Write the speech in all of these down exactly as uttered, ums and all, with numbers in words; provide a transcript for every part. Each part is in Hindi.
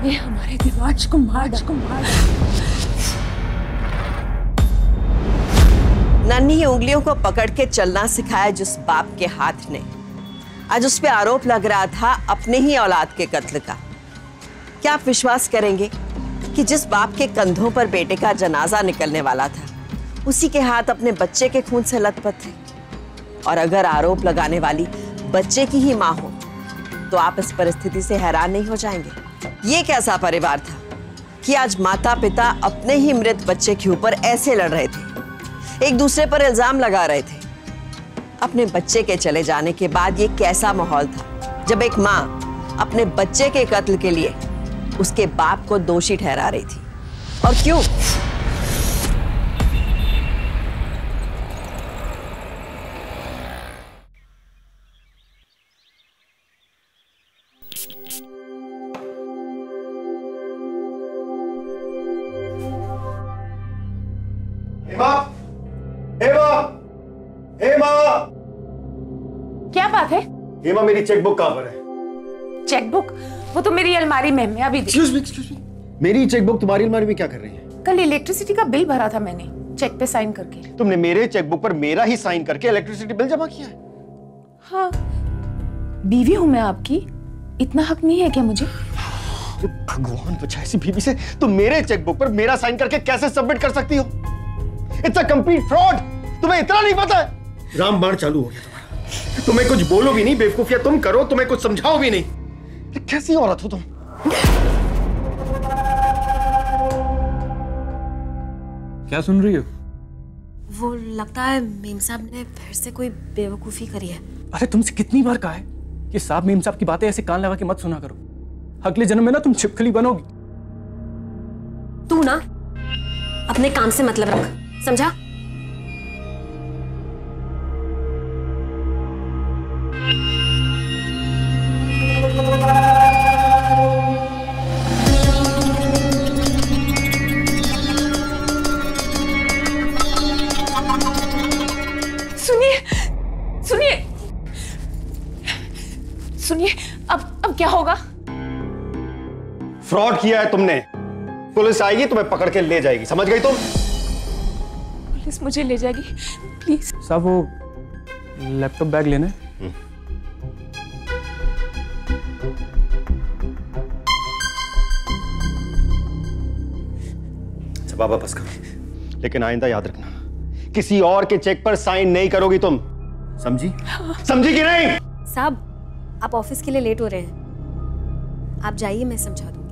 ये हमारे दिवाज को मार को मार। नन्ही उंगलियों को पकड़ के चलना सिखाया जिस बाप के हाथ ने, आज उस पे आरोप लग रहा था अपने ही औलाद के कत्ल का। क्या आप विश्वास करेंगे कि जिस बाप के कंधों पर बेटे का जनाजा निकलने वाला था, उसी के हाथ अपने बच्चे के खून से लथपथ थे? और अगर आरोप लगाने वाली बच्चे की ही मां हो तो आप इस परिस्थिति से हैरान नहीं हो जाएंगे? ये कैसा परिवार था कि आज माता पिता अपने ही मृत बच्चे के ऊपर ऐसे लड़ रहे थे, एक दूसरे पर इल्जाम लगा रहे थे। अपने बच्चे के चले जाने के बाद ये कैसा माहौल था जब एक मां अपने बच्चे के कत्ल के लिए उसके बाप को दोषी ठहरा रही थी? और क्यों? हेमा, हेमा, हेमा। क्या बात है? हेमा, मेरी चेकबुक कहाँ पर है? चेकबुक? वो तो मेरी अलमारी में, मैं अभी। Excuse me, excuse me. मेरी चेकबुक तुम्हारी अलमारी में क्या कर रही है? कल इलेक्ट्रिसिटी का बिल भरा था मैंने, चेक पे साइन करके। तुमने मेरे चेकबुक पर मेरा ही साइन करके इलेक्ट्रिसिटी बिल जमा किया है? हाँ, बीवी हूं मैं आपकी, इतना हक नहीं है क्या मुझे? भगवान बचाए ऐसी बीवी से। तुम मेरे चेकबुक पर मेरा साइन करके कैसे सबमिट कर सकती हो? It's a complete fraud. तुम्हें इतना नहीं पता है? रामबाण चालू हो गया तुम्हारा। तुम्हें कुछ बोलो भी नहीं, बेवकूफिया तुम करो, तुम्हें कुछ समझाओ भी नहीं। कैसी औरत हो तुम? क्या सुन रही हो? वो लगता है मेम साहब ने फिर से कोई बेवकूफी करी है। अरे तुमसे कितनी बार कहा है कि साहब मेम साहब की बातें ऐसे कान लगा के मत सुना करो। अगले जन्म में ना तुम छिपकली बनोगी। तू ना अपने काम से मतलब रख, समझा? सुनिए, सुनिए, सुनिए, अब अब क्या होगा? फ्रॉड किया है तुमने। पुलिस आएगी, तुम्हें पकड़ के ले जाएगी, समझ गई तुम? पुलिस मुझे ले जाएगी? प्लीज साहब वो लैपटॉप बैग लेना है। अच्छा बाबा बस करो, लेकिन आइंदा याद रखना किसी और के चेक पर साइन नहीं करोगी तुम, समझी? समझी कि नहीं? साहब आप ऑफिस के लिए लेट हो रहे हैं, आप जाइए, मैं समझा दूंगी।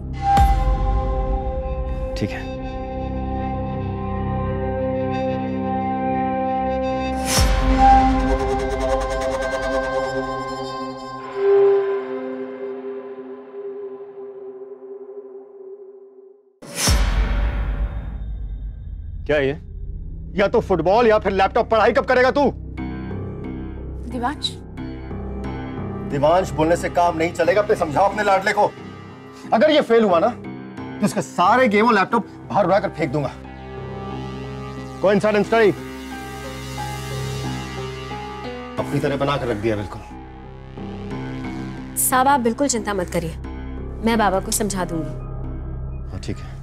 ठीक है। क्या ये? या तो फुटबॉल या फिर लैपटॉप। पढ़ाई कब करेगा तू? दिवांश, दिवांश बोलने से काम नहीं चलेगा। अपने समझाओ अपने लाडले को। अगर ये फेल हुआ ना तो इसके सारे गेम और लैपटॉप बाहर उड़ा कर फेंक दूंगा। कोइंसिडेंस नहीं, अपनी तरह बना कर रख दिया बिल्कुल। साहब आप बिल्कुल चिंता मत करिए, मैं बाबा को समझा दूंगी। हाँ ठीक है।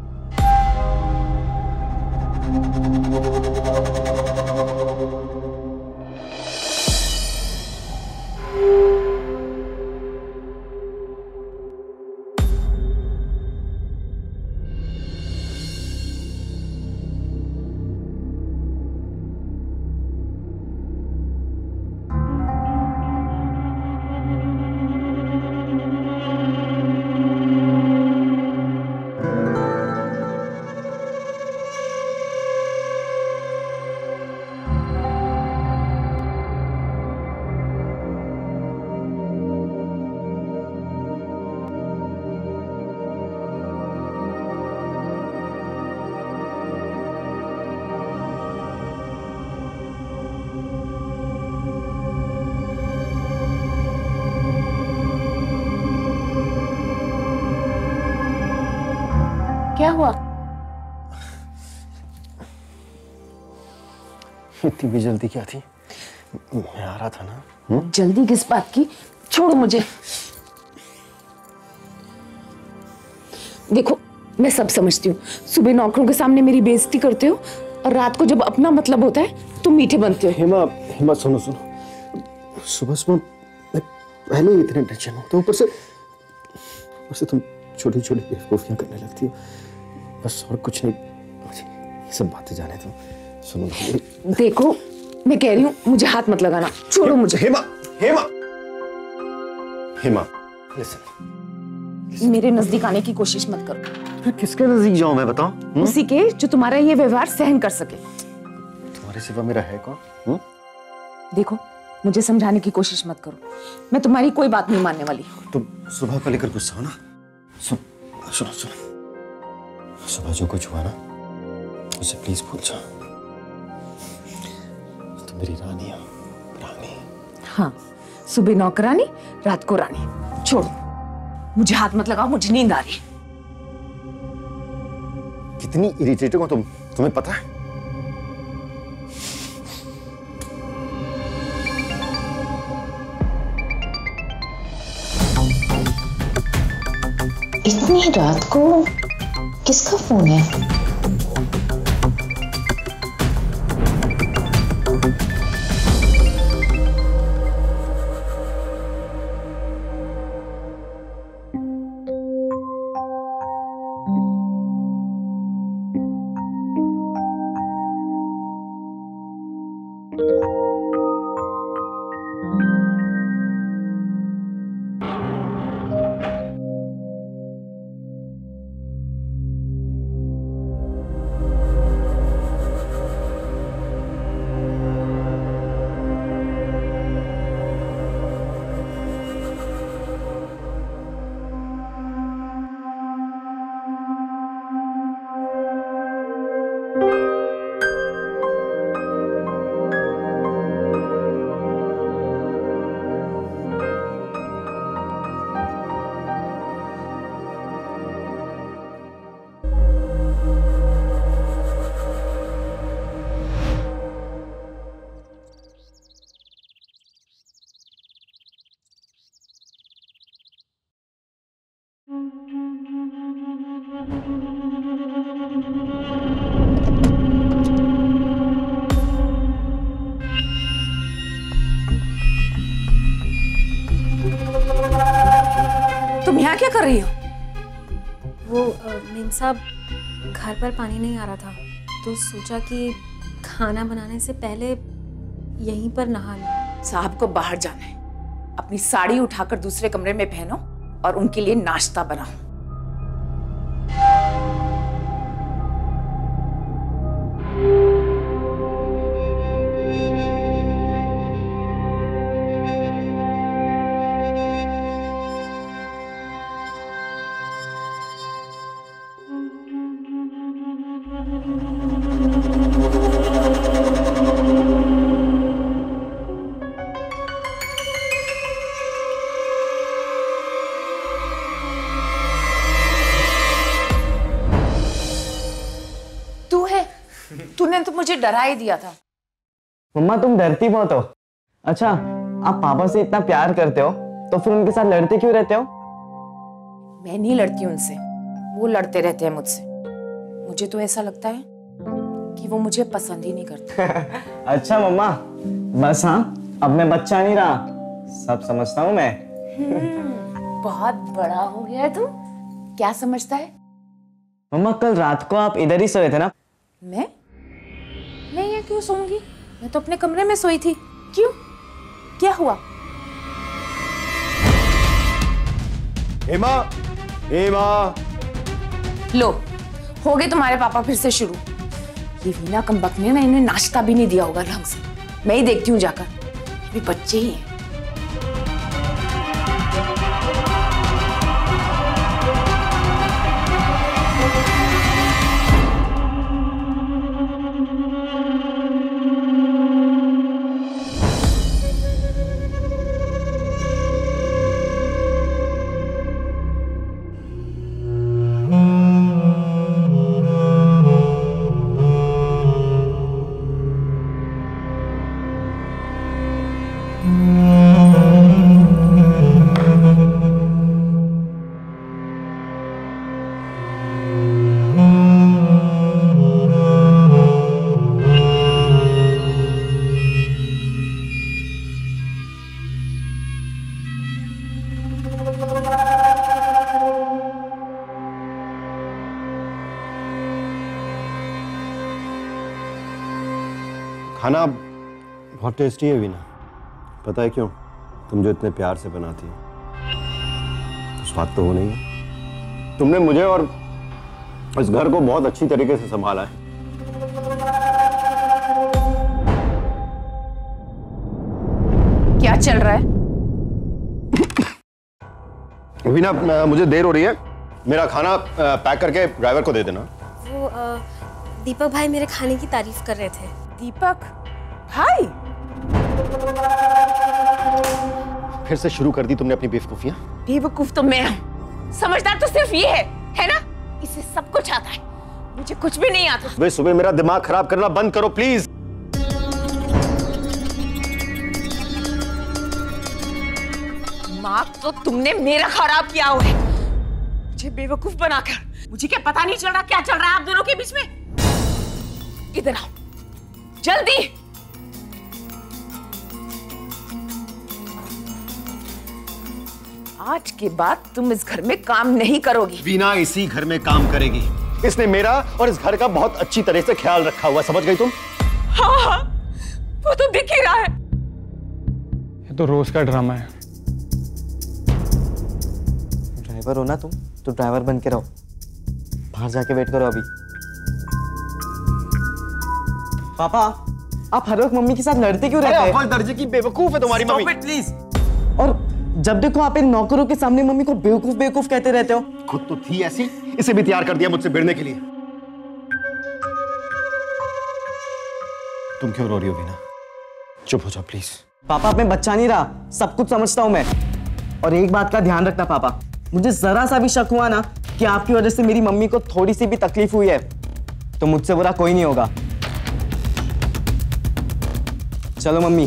क्या हुआ? इतनी भी जल्दी क्या थी? मैं आ रहा था ना। हुँ? जल्दी किस बात की? छोड़ो मुझे। देखो मैं सब समझती हूँ, सुबह नौकरों के सामने मेरी बेइज्जती करते हो और रात को जब अपना मतलब होता है तुम मीठे बनते हो। हेमा हेमा सुनो सुनो, सुबह सुबह मैं पहले ही इतने टेंशन होता हूँ, ऊपर से ऊपर से तुम छोटी छोटी बेवकूफियां करने लगती हो, बस और कुछ नहीं। मुझे ये सब बातें जाने दो। सुनो देखो मैं कह रही हूँ मुझे हाथ मत लगाना, छोड़ो मुझे। हेमा हेमा हेमा लिसन, मेरे नजदीक आने की कोशिश मत करो। मैं किसके नजदीक जाऊं मैं बताओ? उसी के जो तुम्हारा ये व्यवहार सहन कर सके। तुम्हारे सिवा मेरा है कौन? हुँ? देखो मुझे समझाने की कोशिश मत करो, मैं तुम्हारी कोई बात नहीं मानने वाली। तुम सुबह को लेकर गुस्सा हो ना? सुन सुनो सुनो, सुबह जो कुछ हुआ ना उसे प्लीज भूल जाओ। तुम मेरी रानी हो, रानी। हाँ, सुबह नौकरानी, रात को रानी। छोड़ो मुझे हाथ मत लगाओ, मुझे नींद आ रही है। कितनी इरिटेटिंग हो तुम, तुम्हें पता है? इतनी रात को किसका फोन है? तुम यहाँ क्या कर रही हो? वो मेम साहब घर पर पानी नहीं आ रहा था तो सोचा कि खाना बनाने से पहले यहीं पर नहा लूं। साहब को बाहर जाना है, अपनी साड़ी उठाकर दूसरे कमरे में पहनो और उनके लिए नाश्ता बनाओ। तू है? तूने तो मुझे डरा ही दिया था। मम्मा तुम डरती बहुत हो। अच्छा आप पापा से इतना प्यार करते हो तो फिर उनके साथ लड़ते क्यों रहते हो? मैं नहीं लड़ती उनसे, वो लड़ते रहते हैं मुझसे। मुझे तो ऐसा लगता है कि वो मुझे पसंद ही नहीं करते। अच्छा मम्मा बस, हाँ अब मैं बच्चा नहीं रहा, सब समझता हूँ मैं। बहुत बड़ा हो गया है तू। क्या समझता है? मम्मा कल रात को आप इधर ही सोए थे ना? मैं मैं यहाँ क्यों सोऊंगी? मैं तो अपने कमरे में सोई थी। क्यों, क्या हुआ? हेमा हेमा, लो हो गए तुम्हारे पापा फिर से शुरू। ये वीना कमबख्त ने ना इन्हें नाश्ता भी नहीं दिया होगा ढंग से। मैं ही देखती हूँ जाकर, ये बच्चे ही हैं। Hmm. खाना बहुत टेस्टी है वीना। पता है क्यों? तुम जो इतने प्यार से बनाती हो तो स्वाद तो हो नहीं है। तुमने मुझे और इस घर को बहुत अच्छी तरीके से संभाला है। क्या चल रहा है? वीना, मुझे देर हो रही है, मेरा खाना पैक करके ड्राइवर को दे देना। वो आ, दीपक भाई मेरे खाने की तारीफ कर रहे थे। दीपक भाई? फिर से शुरू कर दी तुमने अपनी बेवकूफियां। बेवकूफ तो मैं हूं, समझदार तो सिर्फ ये है, है ना? इसे सब कुछ आता है, मुझे कुछ भी नहीं आता। सुबह सुबह मेरा दिमाग खराब करना बंद करो प्लीज। दिमाग तो तुमने मेरा खराब किया हुआ है, मुझे बेवकूफ बनाकर। मुझे क्या पता नहीं चल रहा क्या चल रहा है आप दोनों के बीच में? इधर आओ जल्दी। आज के बाद तुम इस घर में काम नहीं करोगी। वीना इसी घर में काम करेगी। इसने मेरा और इस घर का बहुत अच्छी तरह से ख्याल रखा हुआ, समझ गई तुम? हाँ हाँ, वो तो दिख ही रहा है। ये तो रोज का ड्रामा है। ड्राइवर हो ना तुम, तो ड्राइवर बन के रहो। बाहर जाके वेट करो अभी। पापा, आप हर वक्त मम्मी के साथ लड़ते क्यों रहते हैं? अव्वल दर्जे की बेवकूफ है तुम्हारी मम्मी। Stop it, please। और जब देखो आप इन नौकरों के सामने मम्मी को बेवकूफ बेवकूफ कहते रहते हो। खुद तो थी ऐसी, इसे भी तैयार कर दिया मुझसे भिड़ने के लिए। तुम क्यों रो रही हो वीना? चुप हो जाओ प्लीज। पापा, अब मैं बच्चा नहीं रहा, सब कुछ समझता हूं मैं। और एक बात का ध्यान रखना पापा, मुझे जरा सा भी शक हुआ ना कि आपकी वजह से मेरी मम्मी को थोड़ी सी भी तकलीफ हुई है तो मुझसे बुरा कोई नहीं होगा। चलो मम्मी।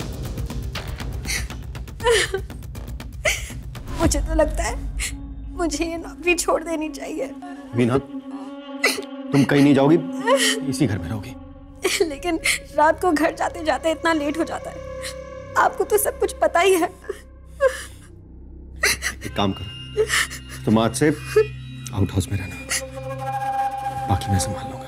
मुझे तो लगता है मुझे ये नौकरी छोड़ देनी चाहिए। वीना, तुम कहीं नहीं जाओगी, इसी घर में रहोगी। लेकिन रात को घर जाते जाते इतना लेट हो जाता है, आपको तो सब कुछ पता ही है। एक काम करो, तुम आज से आउट हाउस में रहना, बाकी मैं संभाल लूंगा।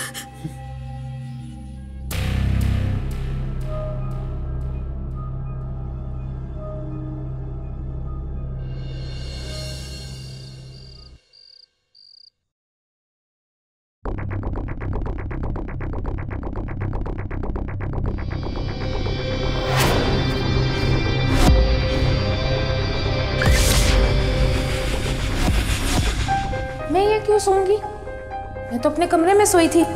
मैं ये क्यों सोऊंगी? मैं तो अपने कमरे में सोई थी।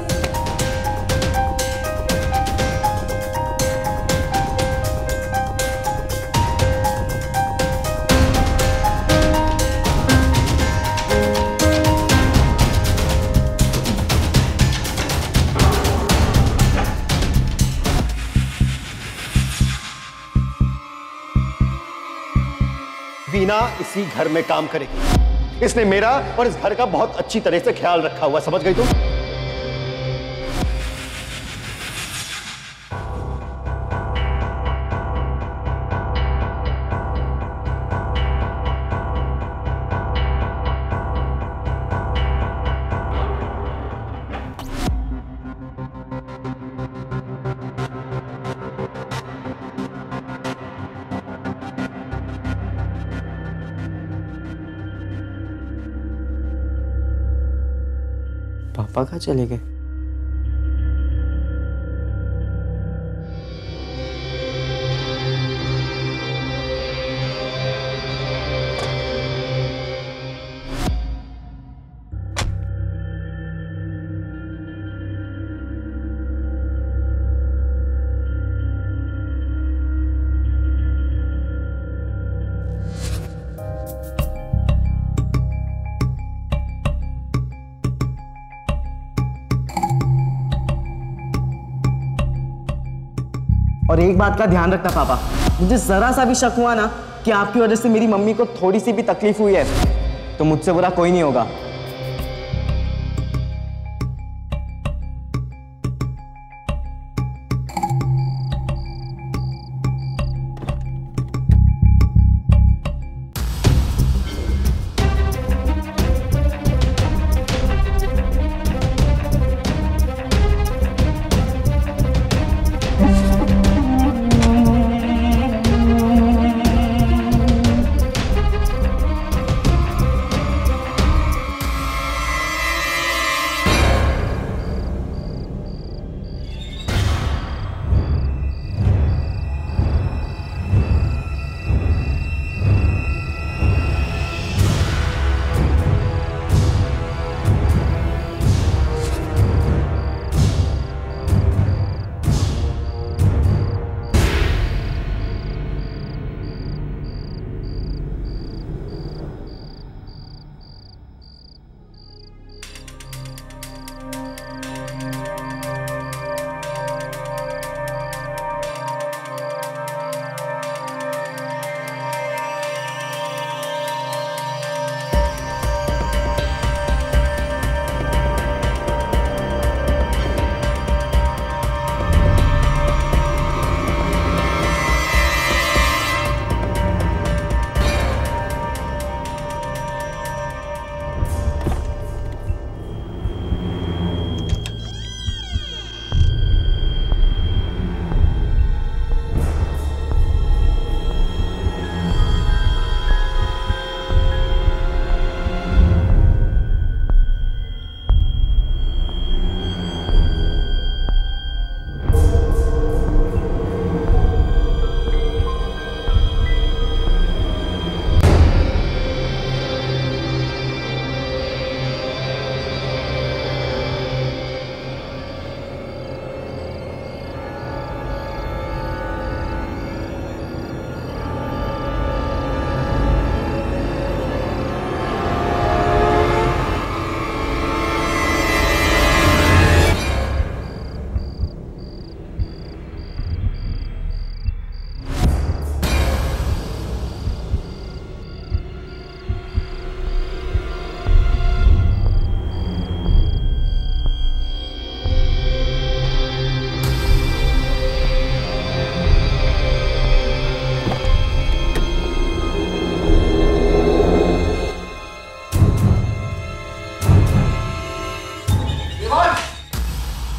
वीना इसी घर में काम करेगी। इसने मेरा और इस घर का बहुत अच्छी तरह से ख्याल रखा हुआ, समझ गई तुम? पापा कहाँ चले गए? और एक बात का ध्यान रखना पापा, मुझे जरा सा भी शक हुआ ना कि आपकी वजह से मेरी मम्मी को थोड़ी सी भी तकलीफ हुई है तो मुझसे बुरा कोई नहीं होगा।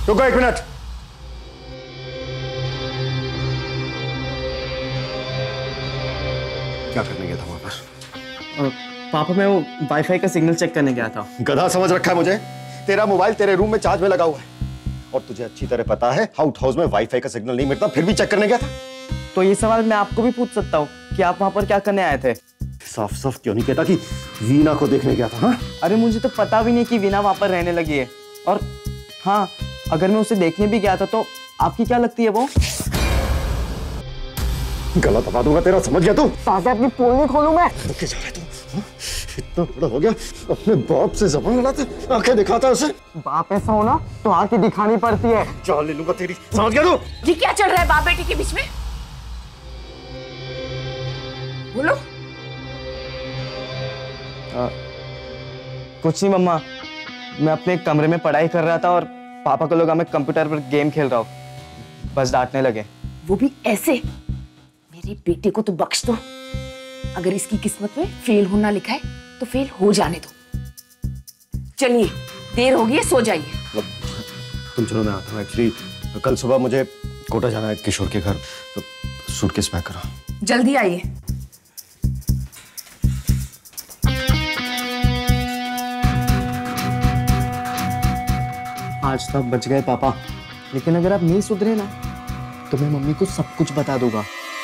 रुको एक मिनट। क्या करने गया था वहां पर? पापा मैं वो वाईफाई का सिग्नल चेक करने गया था। गधा समझ रखा है मुझे। तेरा मोबाइल तेरे रूम में चार्ज में लगा हुआ है और तुझे अच्छी तरह पता है आउट हाउस में वाईफाई का सिग्नल नहीं मिलता, फिर भी चेक करने गया था। तो ये सवाल मैं आपको भी पूछ सकता हूँ कि आप वहां पर क्या करने आए थे? साफ साफ क्यों नहीं कहता कि वीना को देखने गया था? हाँ, अरे मुझे तो पता भी नहीं कि वीना वहां पर रहने लगी है। और हाँ, अगर मैं उसे देखने भी गया था तो आपकी क्या लगती है वो? गला दबा दूंगा तेरा, समझ गया तू? पापा अपनी पोल नहीं खोलूं मैं? रुके जा रहा है तू? हाँ? इतना बड़ा हो गया, अपने बाप से जबान लड़ाते, आंखें दिखाता है उसे। बाप ऐसा हो ना तो आंखें दिखानी पड़ती है। जान ले लूंगा तेरी, समझ गया तू? ये क्या चल रहा है बाप बेटी के बीच में? बोलो। आ, कुछ नहीं मम्मा, मैं अपने कमरे में पढ़ाई कर रहा था और पापा को लगा मैं कंप्यूटर पर गेम खेल रहा हूँ, बस डांटने लगे। वो भी ऐसे? मेरे बेटे को तो बख्श दो। अगर इसकी किस्मत में फेल होना लिखा है तो फेल हो जाने दो। चलिए देर हो गई है, सो जाइए। तुम चलो, मैं आता हूँ। एक्चुअली कल सुबह मुझे कोटा जाना है किशोर के घर, तो सूटकेस पैक करो। जल्दी आइए। आज तो आप बच गए पापा, लेकिन अगर आप नहीं सुधरे ना तो मैं मम्मी को सब कुछ बता दूंगा।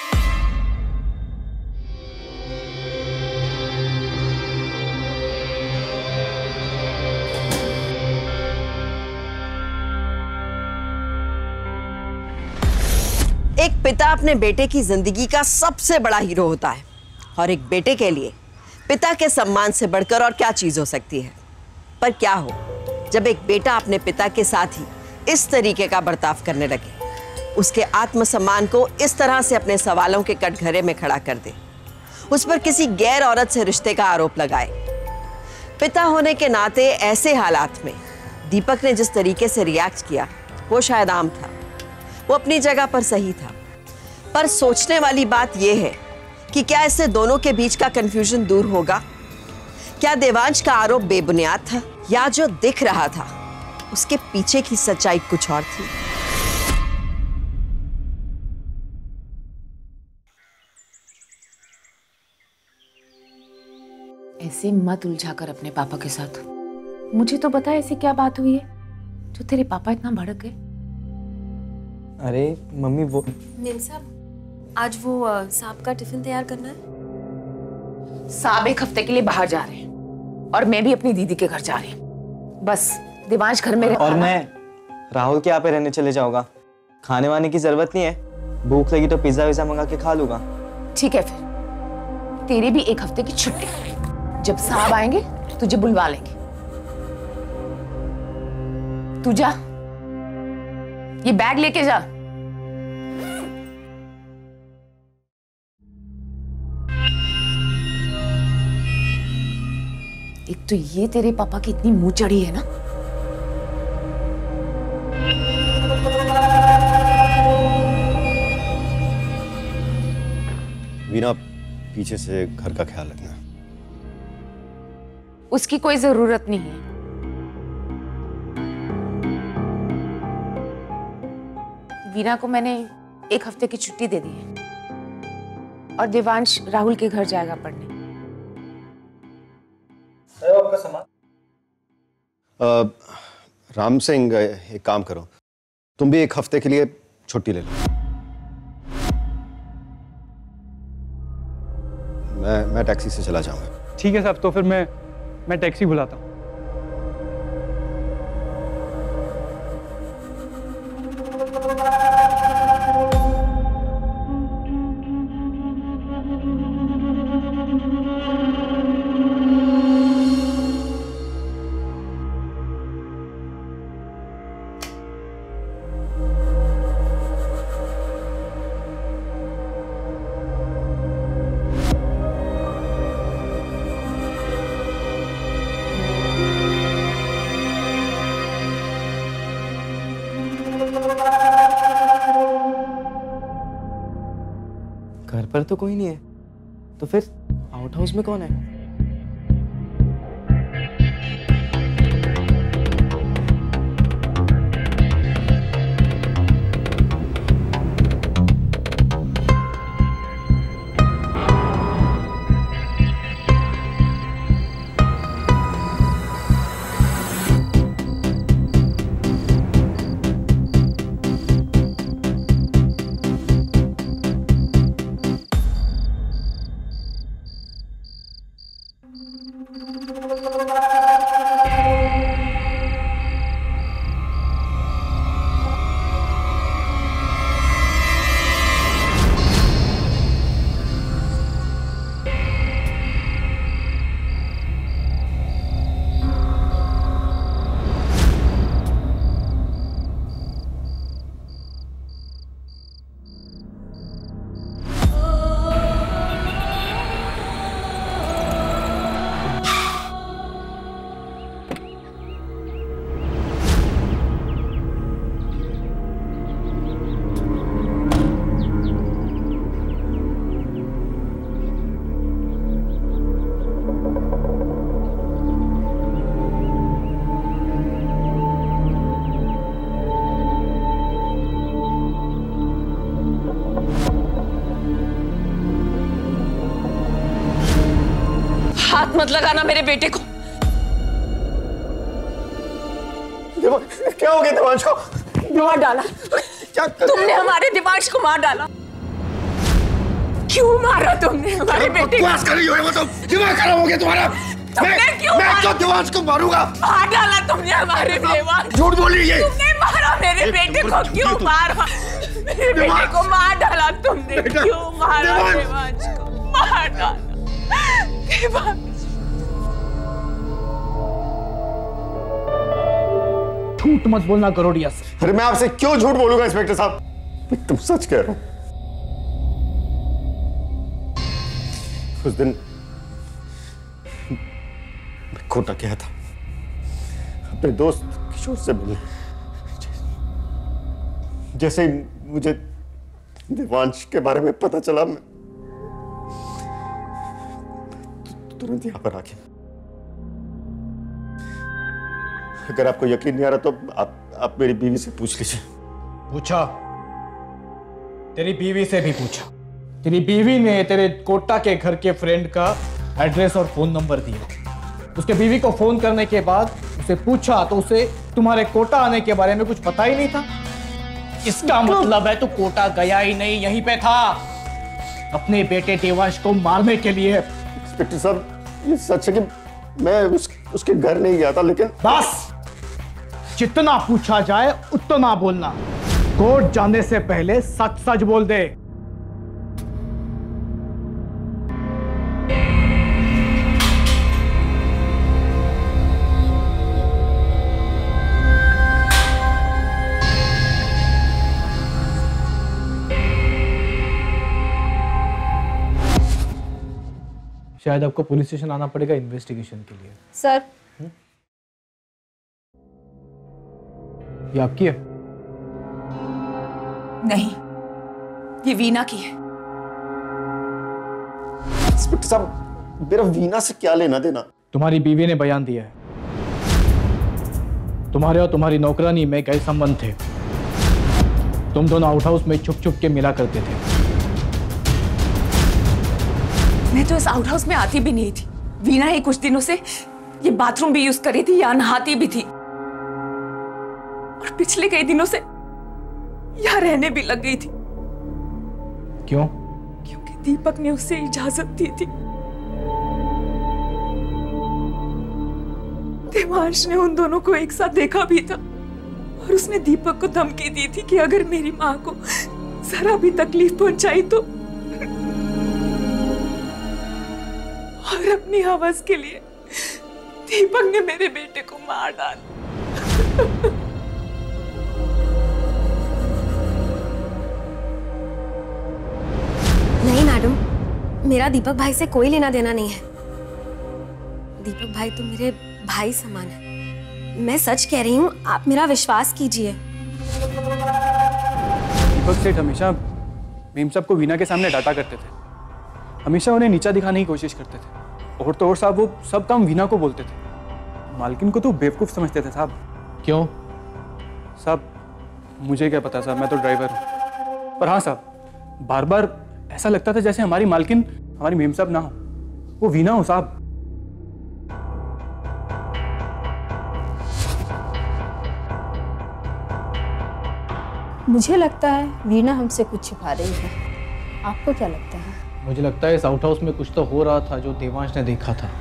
एक पिता अपने बेटे की जिंदगी का सबसे बड़ा हीरो होता है और एक बेटे के लिए पिता के सम्मान से बढ़कर और क्या चीज हो सकती है। पर क्या हो जब एक बेटा अपने पिता के साथ ही इस तरीके का बर्ताव करने लगे, उसके आत्मसम्मान को इस तरह से अपने सवालों के कटघरे में खड़ा कर दे, उस पर किसी गैर औरत से रिश्ते का आरोप लगाए। पिता होने के नाते ऐसे हालात में दीपक ने जिस तरीके से रिएक्ट किया वो शायद आम था, वो अपनी जगह पर सही था। पर सोचने वाली बात यह है कि क्या इससे दोनों के बीच का कंफ्यूजन दूर होगा? क्या देवांश का आरोप बेबुनियाद था या जो दिख रहा था उसके पीछे की सच्चाई कुछ और थी? ऐसे मत उलझा कर अपने पापा के साथ। मुझे तो बता ऐसी क्या बात हुई है जो तेरे पापा इतना भड़क गए? अरे मम्मी वो मेम साहब, आज वो अ, साहब का टिफिन तैयार करना है। साहब एक हफ्ते के लिए बाहर जा रहे हैं और मैं भी अपनी दीदी के घर जा रही हूँ। बस दिवांश घर में रह। और मैं राहुल के यहाँ पे रहने चले जाऊंगा। खाने वाने की जरूरत नहीं है, भूख लगी तो पिज्जा विज्जा मंगा के खा लूंगा। ठीक है, फिर तेरी भी एक हफ्ते की छुट्टी। जब साहब आएंगे तुझे बुलवा लेंगे। तू जा, ये बैग लेके जा। एक तो ये तेरे पापा की इतनी मुंह चढ़ी है ना। वीना, पीछे से घर का ख्याल रखना। उसकी कोई जरूरत नहीं है। वीना को मैंने एक हफ्ते की छुट्टी दे दी है और देवांश राहुल के घर जाएगा पढ़ने। आपका सामान? uh, राम सिंह, एक काम करो, तुम भी एक हफ्ते के लिए छुट्टी ले लो। मैं मैं टैक्सी से चला जाऊंगा। ठीक है साहब, तो फिर मैं मैं टैक्सी बुलाता हूँ। घर पर तो कोई नहीं है, तो फिर आउट हाउस में कौन है? हाथ मत लगाना मेरे बेटे को। क्या हो गया देवांश को? मार डाला क्या तुमने, हमारे देवांश को मार डाला। क्यों मारा तुमने हमारे बेटे को? बकवास कर रही हो, वो तो दिमाग खराब हो गया तुम्हारा। तुमने मैं, क्यों मैं मारा? तो देवांश को मारूंगा। मार डाला तुमने हमारे देवांश। झूठ बोल रही है। तुमने मारा मेरे बेटे को, क्यों मारा मेरे बेटे को? मार डाला तुमने, क्यों मारा देवांश को? मार डाला देवांश। झूठ मत बोलना करोड़िया से। अरे मैं आपसे क्यों झूठ बोलूंगा इंस्पेक्टर साहब, मैं तुम सच कह रहा हूं। उस दिन मैं कोटा गया था अपने दोस्त किशोर से मिलने। जैसे ही मुझे देवांश के बारे में पता चला, मैं तुरंत यहां पर आ गया। अगर आपको यकीन नहीं आ रहा तो आप आप मेरी बीवी से पूछ लीजिए। पूछा, तेरी बीवी से भी पूछा। तेरी बीवी ने तेरे कोटा के घर के फ्रेंड का एड्रेस और फोन नंबर दिया। उसके बीवी को फोन करने के बाद उसे पूछा तो उसे तुम्हारे कोटा आने के बारे में कुछ पता ही नहीं था। इसका मतलब है तू कोटा गया ही नहीं, यहीं पे था अपने बेटे देवांश को मारने के लिए। इंस्पेक्टर साहब, ये सच है कि मैं उस, उसके घर नहीं गया था, लेकिन बस जितना पूछा जाए उतना बोलना। कोर्ट जाने से पहले सच सच बोल दे। शायद आपको पुलिस स्टेशन आना पड़ेगा इन्वेस्टिगेशन के लिए। सर, ये आपकी है? नहीं, ये वीना की है। इंस्पेक्टर साहब, मेरा वीना से क्या लेना देना? तुम्हारी बीवी ने बयान दिया है तुम्हारे और तुम्हारी नौकरानी में गैर संबंध थे। तुम दोनों आउट हाउस में छुप छुप के मिला करते थे। मैं तो इस आउट हाउस में आती भी नहीं थी। वीना ही कुछ दिनों से ये बाथरूम भी यूज करी थी, या नहाती भी थी, और पिछले कई दिनों से यहाँ रहने भी लग गई थी। क्यों? क्योंकि दीपक ने उसे इजाजत दी थी। देवांश ने उन दोनों को एक साथ देखा भी था, और उसने दीपक को धमकी दी थी कि अगर मेरी माँ को जरा भी तकलीफ पहुंचाई तो, और अपनी हवस के लिए दीपक ने मेरे बेटे को मार डाला। नहीं मैडम, मेरा दीपक भाई से कोई लेना देना नहीं है। दीपक भाई तो मेरे भाई समान है। मैं सच कह रही हूँ, आप मेरा विश्वास कीजिए। दीपक सेठ हमेशा मेम साहब को वीना के सामने डांटा करते थे, हमेशा उन्हें नीचा दिखाने की कोशिश करते थे, और तो और साहब वो सब काम वीना को बोलते थे। मालकिन को तो बेवकूफ़ समझते थे साहब। क्यों? साहब मुझे क्या पता साहब, मैं तो ड्राइवर हूँ। पर हाँ साहब, बार बार ऐसा लगता था जैसे हमारी मालकिन हमारी मेम साहब ना हो, वो वीना हो साहब। मुझे लगता है वीना हमसे कुछ छिपा रही है। आपको क्या लगता है? मुझे लगता है इस आउट हाउस में कुछ तो हो रहा था जो देवांश ने देखा था।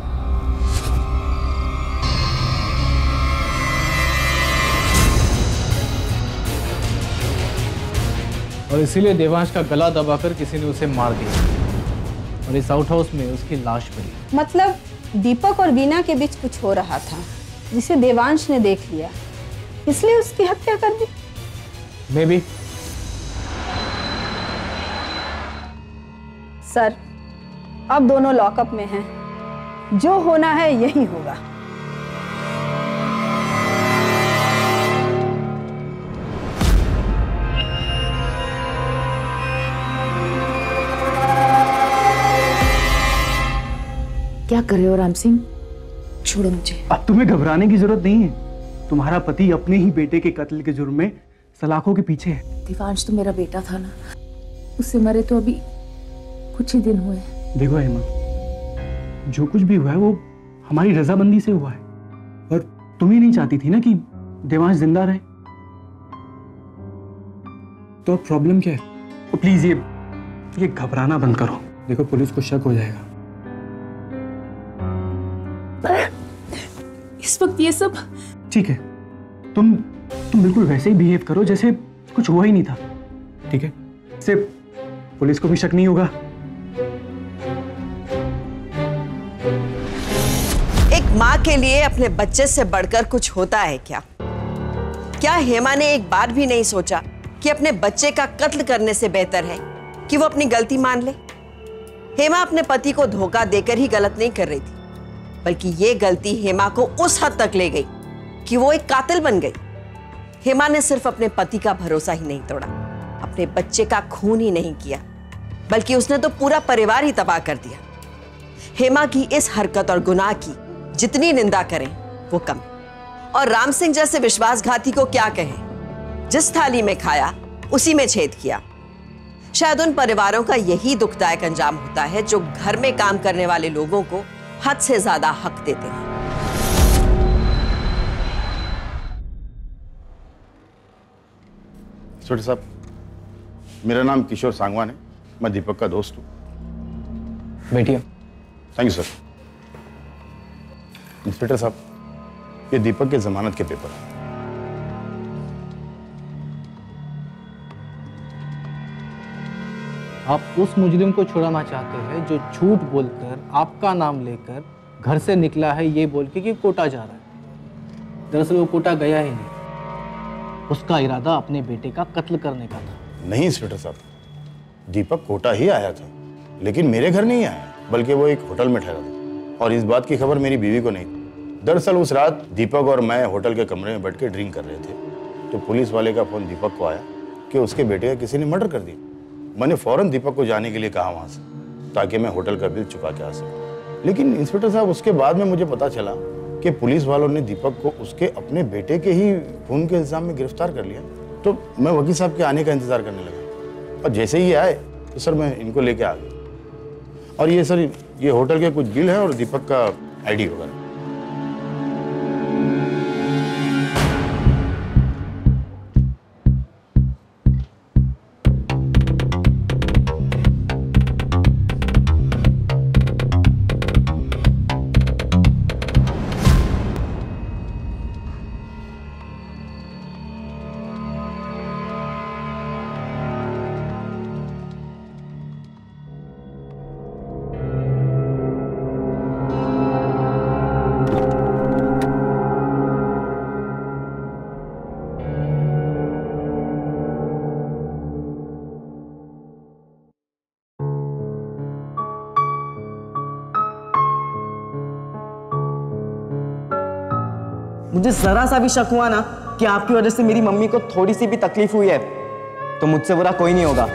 और इसीलिए देवांश का गला दबाकर किसी ने उसे मार दिया, और इस आउट हाउस में उसकी लाश पड़ी। मतलब दीपक और वीना के बीच कुछ हो रहा था जिसे देवांश ने देख लिया, इसलिए उसकी हत्या कर दी। May be. सर, अब दोनों लॉकअप में हैं। जो होना है यही होगा। क्या कर रहे हो राम सिंह? छोड़ो मुझे। अब तुम्हें घबराने की जरूरत नहीं है। तुम्हारा पति अपने ही बेटे के कत्ल के जुर्म में सलाखों के पीछे है। देवांश तो मेरा बेटा था ना, उससे मरे तो अभी कुछ ही दिन हुए। देखो हेमा, जो कुछ भी हुआ है वो हमारी रजामंदी से हुआ है, और तुम ही नहीं चाहती थी ना कि देवांश जिंदा रहे। तो प्रॉब्लम क्या है? तो प्लीज ये ये घबराना बंद करो। देखो पुलिस को शक हो जाएगा। इस वक्त ये सब ठीक है, तुम तुम बिल्कुल वैसे ही बिहेव करो जैसे कुछ हुआ ही नहीं था, ठीक है? इससे पुलिस को भी शक नहीं होगा। एक माँ के लिए अपने बच्चे से बढ़कर कुछ होता है क्या? क्या हेमा ने एक बार भी नहीं सोचा कि अपने बच्चे का कत्ल करने से बेहतर है कि वो अपनी गलती मान ले? हेमा अपने पति को धोखा देकर ही गलत नहीं कर रही थी, बल्कि ये गलती हेमा को उस हद तक ले गई कि वो एक कातिल बन गई। हेमा ने सिर्फ अपने पति का भरोसा ही नहीं तोड़ा, अपने बच्चे का खून ही नहीं किया, बल्कि उसने तो पूरा परिवार ही तबाह कर दिया। हेमा की इस हरकत और गुनाह की जितनी निंदा करें वो कम, और राम सिंह जैसे विश्वासघाती को क्या कहें? जिस थाली में खाया उसी में छेद किया। शायद उन परिवारों का यही दुखदायक अंजाम होता है जो घर में काम करने वाले लोगों को हद से ज्यादा हक देते हैं। छोटे साहब, मेरा नाम किशोर सांगवान है, मैं दीपक का दोस्त हूँ। बैठिए। Thank you sir. इंस्पेक्टर साहब, ये दीपक के जमानत के पेपर हैं। आप उस मुजरिम को छुड़ाना चाहते हैं जो झूठ बोलकर आपका नाम लेकर घर से निकला है ये बोल के कि कोटा जा रहा है। दरअसल वो कोटा गया ही नहीं, उसका इरादा अपने बेटे का कत्ल करने का था। नहीं इंस्पेक्टर साहब, दीपक कोटा ही आया था, लेकिन मेरे घर नहीं आया, बल्कि वो एक होटल में ठहरा था, और इस बात की खबर मेरी बीवी को नहीं थी। दरअसल उस रात दीपक और मैं होटल के कमरे में बैठ के ड्रिंक कर रहे थे, तो पुलिस वाले का फोन दीपक को आया कि उसके बेटे का किसी ने मर्डर कर दिया। मैंने फौरन दीपक को जाने के लिए कहा वहाँ से, ताकि मैं होटल का बिल चुका के आ सकूँ। लेकिन इंस्पेक्टर साहब, उसके बाद में मुझे पता चला कि पुलिस वालों ने दीपक को उसके अपने बेटे के ही खून के इल्जाम में गिरफ्तार कर लिया। तो मैं वकील साहब के आने का इंतजार करने लगा, और जैसे ही आए तो सर मैं इनको लेके आ गया। और ये सर, ये होटल के कुछ बिल है और दीपक का आईडी वगैरह। मुझे जरा सा भी शक हुआ ना कि आपकी वजह से मेरी मम्मी को थोड़ी सी भी तकलीफ हुई है, तो मुझसे बुरा कोई नहीं होगा।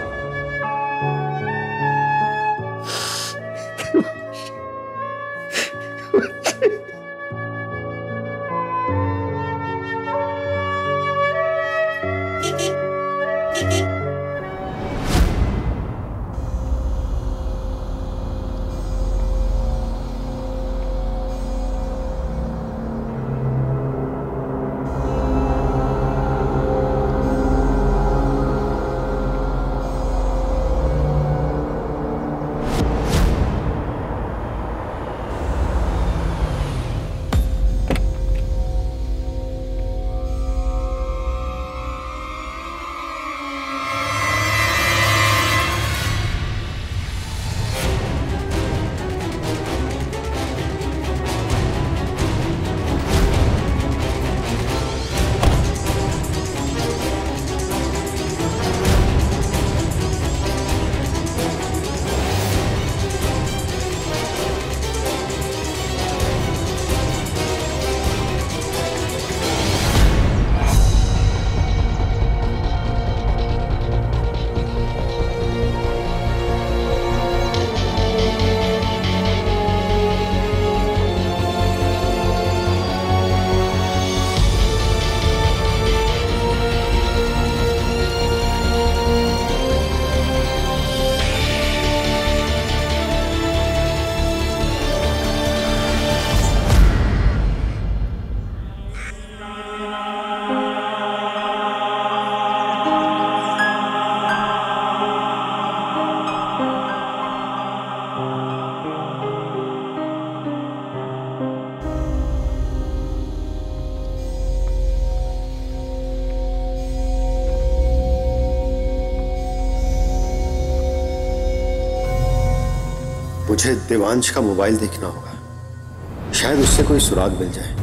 मुझे देवांश का मोबाइल देखना होगा, शायद उससे कोई सुराग मिल जाए।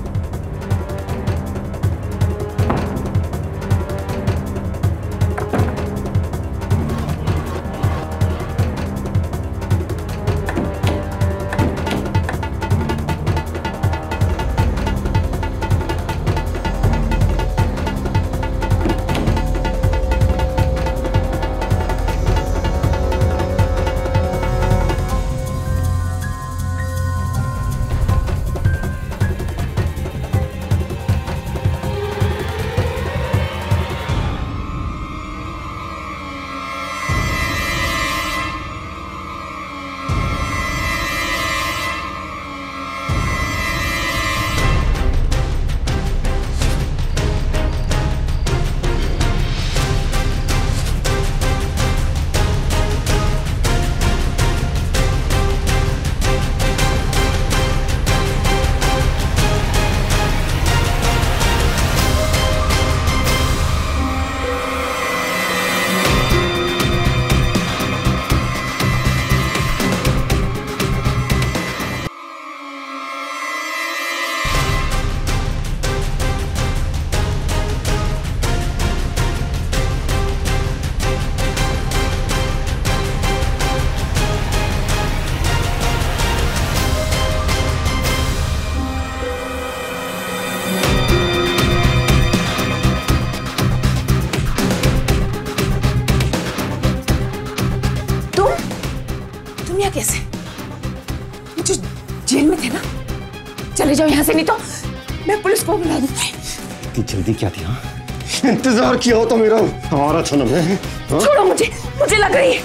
कैसे? जो जेल में थे ना, चले जाओ यहाँ से, नहीं तो मैं पुलिस को बुला दूंगी। इतनी जल्दी क्या थी? हाँ, इंतजार किया हो तो मेरा हमारा जन्म है। छोड़ो मुझे, मुझे लग रही है।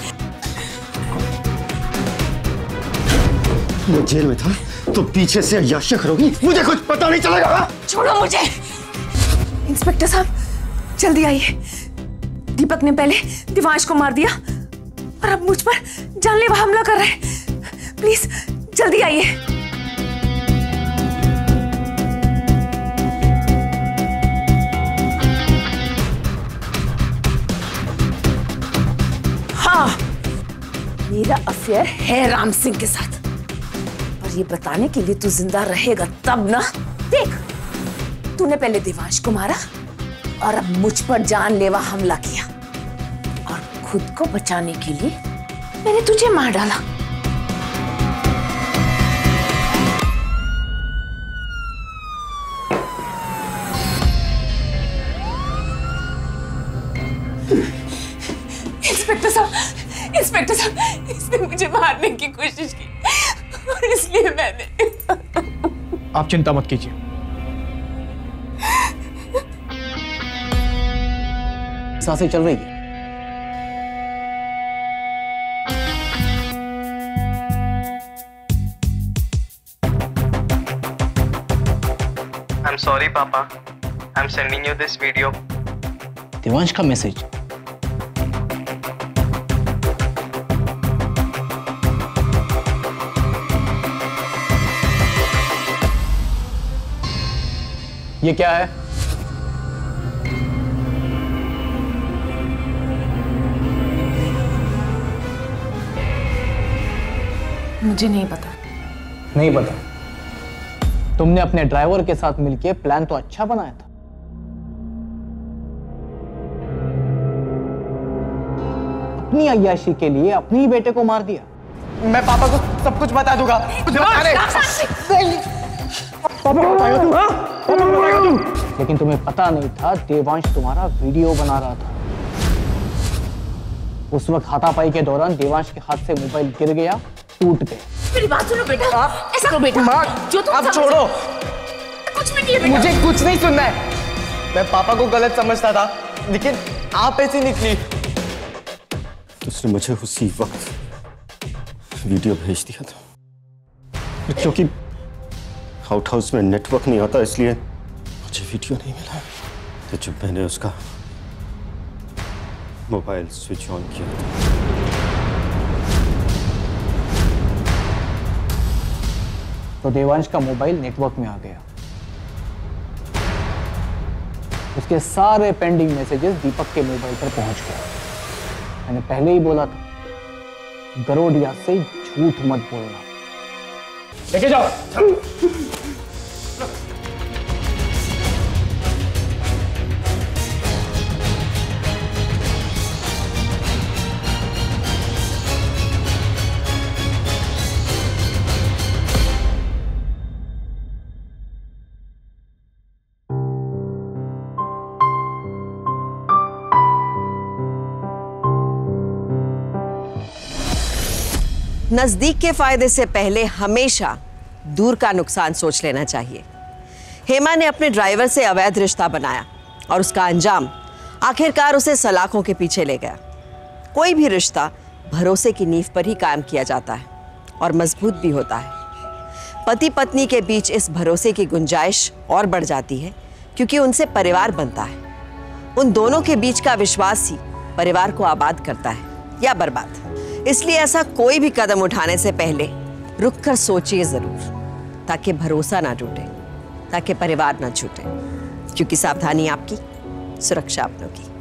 मैं जेल में था तो पीछे से अय्याशी करोगी, मुझे कुछ पता नहीं चलेगा। छोड़ो मुझे। इंस्पेक्टर साहब जल्दी आइए। दीपक ने पहले देवांश को मार दिया और अब मुझ पर जानलेवा हमला कर रहे हैं। प्लीज जल्दी आइए। हाँ, मेरा अफेयर है राम सिंह के साथ, और ये बताने के लिए तू जिंदा रहेगा तब ना। देख, तूने पहले देवांश को मारा और अब मुझ पर जानलेवा हमला किया, और खुद को बचाने के लिए मैंने तुझे मार डाला। इंस्पेक्टर साहब, इंस्पेक्टर साहब, इसने मुझे मारने की कोशिश की और इसलिए मैंने। आप चिंता मत कीजिए। सांसें चल रही है। I'm sorry, Papa. I'm sending you this video. Devansh का मैसेज। ये क्या है? मुझे नहीं पता। नहीं पता? तुमने अपने ड्राइवर के साथ मिलके प्लान तो अच्छा बनाया था। अपनी अय्याशी के लिए अपने ही बेटे को मार दिया। मैं पापा को सब कुछ बता दूंगा। कुछ बता रहे। पापा को बताएगा तू? हाँ? पापा को बताएगा तू? लेकिन तुम्हें पता नहीं था देवांश तुम्हारा वीडियो बना रहा था। उस वक्त हाथापाई के दौरान देवांश के हाथ से मोबाइल गिर गया, टूट गया। मेरी बात सुनो बेटा, ऐसा करो बेटा। माँ, जो तुम अब छोड़ो। कुछ भी नहीं है बेटा। मुझे कुछ नहीं सुनना है। मैं पापा को गलत समझता था, लेकिन आप ऐसी निकली। उसने मुझे उसी वक्त वीडियो भेज दिया था, क्योंकि आउट हाउस में नेटवर्क नहीं आता, इसलिए मुझे वीडियो नहीं मिला। तो जब मैंने उसका मोबाइल स्विच ऑन किया था, तो देवांश का मोबाइल नेटवर्क में आ गया। उसके सारे पेंडिंग मैसेजेस दीपक के मोबाइल पर पहुंच गए। मैंने पहले ही बोला था, गरोडिया से झूठ मत बोलना। लेके जाओ। नजदीक के फायदे से पहले हमेशा दूर का नुकसान सोच लेना चाहिए। हेमा ने अपने ड्राइवर से अवैध रिश्ता बनाया और उसका अंजाम आखिरकार उसे सलाखों के पीछे ले गया। कोई भी रिश्ता भरोसे की नींव पर ही कायम किया जाता है और मजबूत भी होता है। पति पत्नी के बीच इस भरोसे की गुंजाइश और बढ़ जाती है क्योंकि उनसे परिवार बनता है। उन दोनों के बीच का विश्वास ही परिवार को आबाद करता है या बर्बाद। इसलिए ऐसा कोई भी कदम उठाने से पहले रुक कर सोचिए जरूर, ताकि भरोसा ना टूटे, ताकि परिवार ना छूटे, क्योंकि सावधानी आपकी, सुरक्षा अपनों की।